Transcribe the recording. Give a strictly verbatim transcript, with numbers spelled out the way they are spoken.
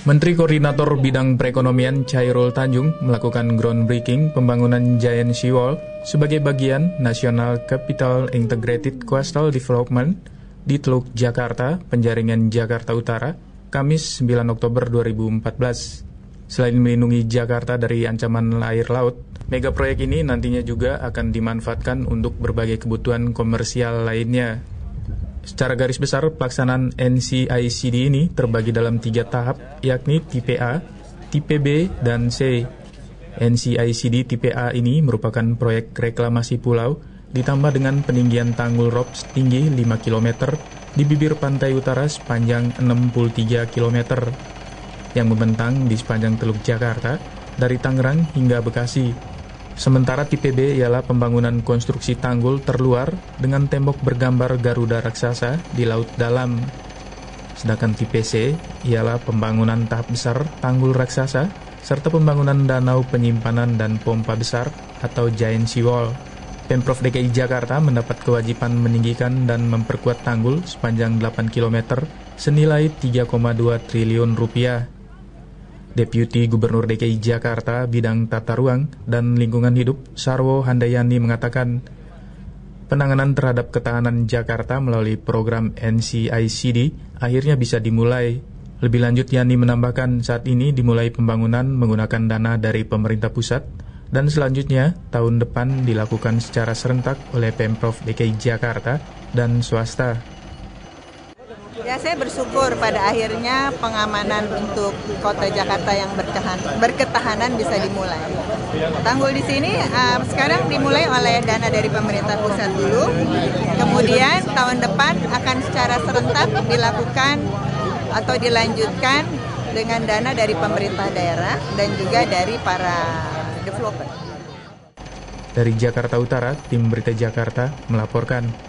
Menteri Koordinator Bidang Perekonomian Chairul Tanjung melakukan groundbreaking pembangunan Giant Seawall sebagai bagian National Capital Integrated Coastal Development di Teluk Jakarta, Penjaringan Jakarta Utara, Kamis sembilan Oktober dua ribu empat belas. Selain melindungi Jakarta dari ancaman air laut, mega proyek ini nantinya juga akan dimanfaatkan untuk berbagai kebutuhan komersial lainnya. Secara garis besar, pelaksanaan N C I C D ini terbagi dalam tiga tahap, yakni tipe A, tipe B, dan C. N C I C D tipe A ini merupakan proyek reklamasi pulau, ditambah dengan peninggian tanggul rob setinggi lima kilometer di bibir pantai utara sepanjang enam puluh tiga kilometer, yang membentang di sepanjang Teluk Jakarta, dari Tangerang hingga Bekasi. Sementara tipe B ialah pembangunan konstruksi tanggul terluar dengan tembok bergambar Garuda raksasa di laut dalam. Sedangkan tipe C ialah pembangunan tahap besar tanggul raksasa serta pembangunan danau penyimpanan dan pompa besar atau Giant Seawall. Pemprov D K I Jakarta mendapat kewajiban meninggikan dan memperkuat tanggul sepanjang delapan kilometer senilai tiga koma dua triliun rupiah. Deputi Gubernur D K I Jakarta Bidang Tata Ruang dan Lingkungan Hidup Sarwo Handayani mengatakan, penanganan terhadap ketahanan Jakarta melalui program N C I C D akhirnya bisa dimulai. Lebih lanjut, Yani menambahkan saat ini dimulai pembangunan menggunakan dana dari pemerintah pusat dan selanjutnya tahun depan dilakukan secara serentak oleh Pemprov D K I Jakarta dan swasta. Ya, saya bersyukur pada akhirnya pengamanan untuk kota Jakarta yang berketahanan, berketahanan bisa dimulai. Tanggul di sini uh, sekarang dimulai oleh dana dari pemerintah pusat dulu, kemudian tahun depan akan secara serentak dilakukan atau dilanjutkan dengan dana dari pemerintah daerah dan juga dari para developer. Dari Jakarta Utara, Tim Berita Jakarta melaporkan.